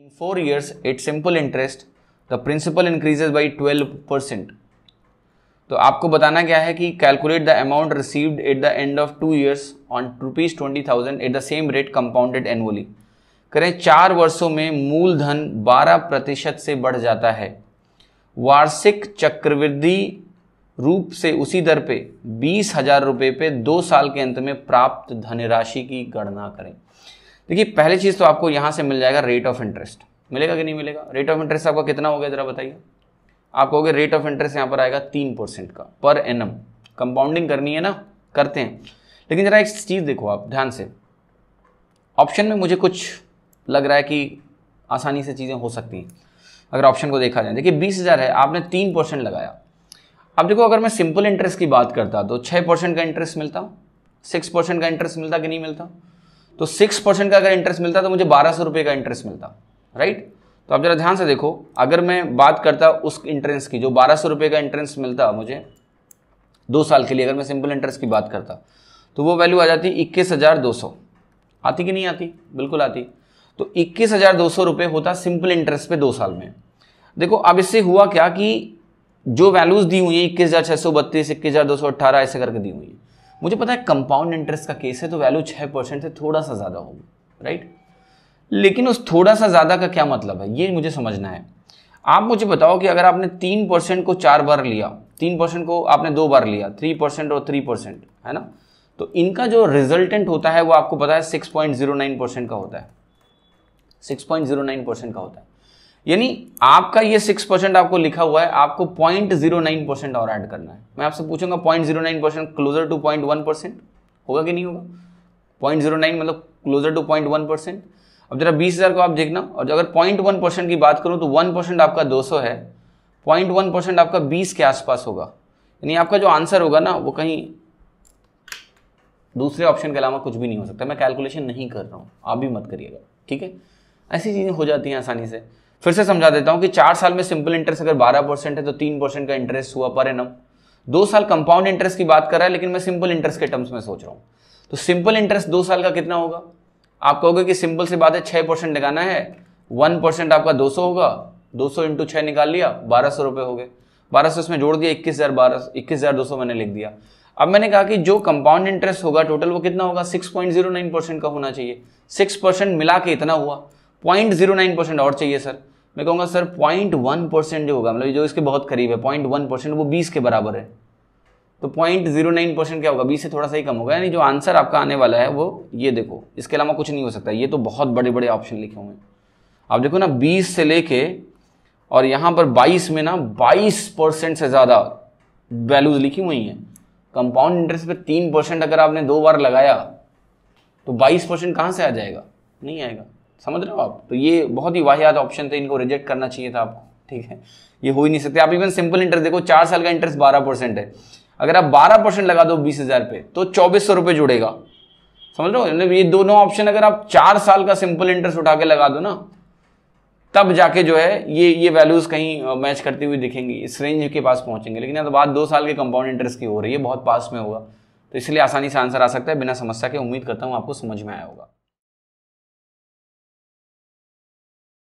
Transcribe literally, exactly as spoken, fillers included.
In four years, at simple interest, the principal increases by twelve percent. तो आपको बताना क्या है कि calculate the amount received at the end of two years on rupees twenty thousand at the same rate compounded annually. करें चार वर्षों में मूलधन बारह प्रतिशत से बढ़ जाता है, वार्षिक चक्रवृद्धि रूप से उसी दर पे बीस हजार रुपये पे दो साल के अंत में प्राप्त धनराशि की गणना करें। देखिए पहली चीज तो आपको यहां से मिल जाएगा रेट ऑफ इंटरेस्ट। मिलेगा कि नहीं मिलेगा? रेट ऑफ इंटरेस्ट आपका कितना हो गया जरा बताइए। आप कहोगे रेट ऑफ इंटरेस्ट यहां पर आएगा तीन परसेंट का पर एनम। कंपाउंडिंग करनी है ना, करते हैं, लेकिन जरा एक चीज देखो आप ध्यान से। ऑप्शन में मुझे कुछ लग रहा है कि आसानी से चीजें हो सकती हैं अगर ऑप्शन को देखा जाए। देखिए बीस हजार है, आपने तीन परसेंट लगाया। अब देखो अगर मैं सिंपल इंटरेस्ट की बात करता तो छह परसेंट का इंटरेस्ट मिलता, सिक्स परसेंट का इंटरेस्ट मिलता कि नहीं मिलता? तो सिक्स परसेंट का अगर इंटरेस्ट मिलता तो मुझे बारह सौ रुपये का इंटरेस्ट मिलता, राइट। तो आप जरा ध्यान से देखो, अगर मैं बात करता उस इंटरेस्ट की जो बारह सौ रुपये का इंटरेस्ट मिलता मुझे दो साल के लिए, अगर मैं सिंपल इंटरेस्ट की बात करता तो वो वैल्यू आ जाती इक्कीस हजार दो सौ। आती कि नहीं आती? बिल्कुल आती। तो इक्कीस हजार दो सौ रुपये होता सिंपल इंटरेस्ट पे दो साल में। देखो अब इससे हुआ क्या कि जो वैल्यूज दी हुई है इक्कीस हजार छह सौ बत्तीस, इक्कीस हजार दो सौ अट्ठारह ऐसे करके दी हुई है। मुझे पता है कंपाउंड इंटरेस्ट का केस है तो वैल्यू छह परसेंट से थोड़ा सा ज्यादा होगी, राइट। लेकिन उस थोड़ा सा ज्यादा का क्या मतलब है ये मुझे समझना है। आप मुझे बताओ कि अगर आपने तीन परसेंट को चार बार लिया, तीन परसेंट को आपने दो बार लिया, थ्री परसेंट और थ्री परसेंट है ना, तो इनका जो रिजल्टेंट होता है वो आपको पता है six point zero nine percent का होता है। Six point zero nine percent का होता है। यानी आपका ये सिक्स परसेंट आपको लिखा हुआ है, आपको पॉइंट जीरो नाइन परसेंट और ऐड करना है। मैं आपसे पूछूंगा point zero nine percent closer to point one percent होगा कि नहीं होगा? पॉइंट जीरो नाइन मतलब closer to point one percent. अब जरा बीस हजार को आप देखना, और अगर पॉइंट वन परसेंट की बात करूं तो वन परसेंट आपका दो सौ है, पॉइंट वन परसेंट आपका बीस के आसपास होगा। यानी आपका जो आंसर होगा ना वो कहीं दूसरे ऑप्शन के अलावा कुछ भी नहीं हो सकता। मैं कैलकुलेशन नहीं कर रहा हूं, आप भी मत करिएगा, ठीक है। ऐसी चीजें हो जाती हैं आसानी से। फिर से समझा देता हूं कि चार साल में सिंपल इंटरेस्ट अगर बारह परसेंट है तो तीन परसेंट का इंटरेस्ट हुआ पर एनम। दो साल कंपाउंड इंटरेस्ट की बात कर रहा है, लेकिन मैं सिंपल इंटरेस्ट के टर्म्स में सोच रहा हूं। तो सिंपल इंटरेस्ट दो साल का कितना होगा? आप कहोगे कि सिंपल सी बात है, छह परसेंट लगाना है, वन परसेंट आपका दो सौ होगा, दो सौ इंटू छह निकाल लिया, बारह सौ रुपए हो गए, बारह सौ इसमें जोड़ दिया, इक्कीस हजार बारह इक्कीस हजार दो सौ मैंने लिख दिया। अब मैंने कहा कि जो कंपाउंड इंटरेस्ट होगा टोटल वो कितना होगा? Six point zero nine percent का होना चाहिए। सिक्स परसेंट मिला के इतना हुआ, पॉइंट जीरो नाइन परसेंट और चाहिए सर। मैं कहूंगा सर पॉइंट वन परसेंट जो होगा, मतलब जो इसके बहुत करीब है, पॉइंट वन परसेंट वो बीस के बराबर है। तो पॉइंट जीरो नाइन परसेंट क्या होगा? बीस से थोड़ा सा ही कम होगा। यानी जो आंसर आपका आने वाला है वो ये देखो, इसके अलावा कुछ नहीं हो सकता। ये तो बहुत बड़े बड़े ऑप्शन लिखे हुए हैं। आप देखो ना, बीस से लेके और यहां पर बाईस में ना बाईस परसेंट से ज्यादा वैल्यूज लिखी हुई हैं। कंपाउंड इंटरेस्ट पे तीन परसेंट अगर आपने दो बार लगाया तो बाईस परसेंट कहां से आ जाएगा? नहीं आएगा। समझ रहे हो आप? तो ये बहुत ही वाहियात ऑप्शन थे, इनको रिजेक्ट करना चाहिए था आपको, ठीक है। ये हो ही नहीं सकते। आप इवन सिंपल इंटरेस्ट देखो, चार साल का इंटरेस्ट बारह परसेंट है, अगर आप बारह परसेंट लगा दो बीस हजार पे तो चौबीस सौ रुपए जुड़ेगा। समझ रहे हो? ये दोनों ऑप्शन अगर आप चार साल का सिंपल इंटरेस्ट उठा के लगा दो ना, तब जाके जो है ये ये वैल्यूज कहीं मैच करती हुई दिखेंगी, इस रेंज के पास पहुंचेंगे। लेकिन यहाँ तो बात दो साल के कंपाउंड इंटरेस्ट की हो रही है, बहुत पास में होगा, तो इसलिए आसानी से आंसर आ सकता है बिना समस्या के। उम्मीद करता हूँ आपको समझ में आया होगा।